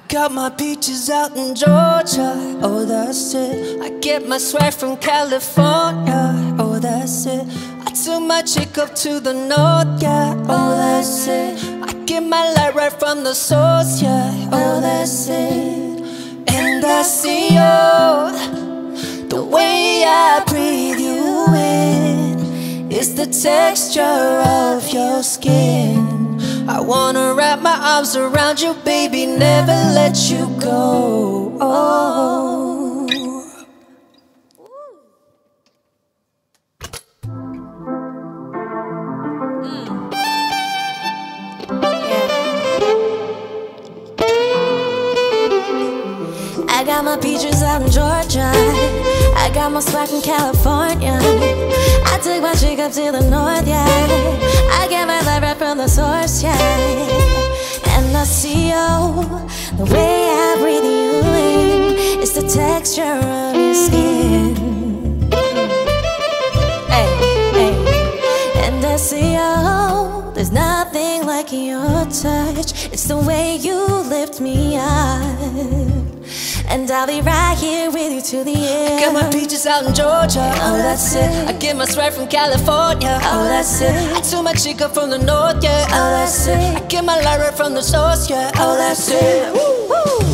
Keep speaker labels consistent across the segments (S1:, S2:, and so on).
S1: got my peaches out in Georgia, oh that's it. I get my swag from California, oh that's it. I took my chick up to the north, yeah, oh that's it. I get my light right from the source, yeah, oh that's it. And I see you, the way I breathe you in, it's the texture of your skin. I wanna wrap my arms around you, baby, never let you go. Oh. I got my peaches out in Georgia, I got my swag from California. I took my chick up to the north, yeah. I get my light right from the source, yeah. And I see you, the way I breathe you in, it's the texture of your skin. Hey, hey. And I see you, there's nothing like your touch. It's the way you lift me up. And I'll be right here with you to the end. I got my peaches out in Georgia, oh that's it. I get my swag from California, oh that's it. I took my chick up from the north, yeah, oh that's it. I get my light right from the source, yeah, oh that's it. Woo, woo.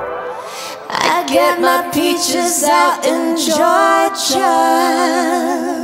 S1: I get my peaches out in Georgia.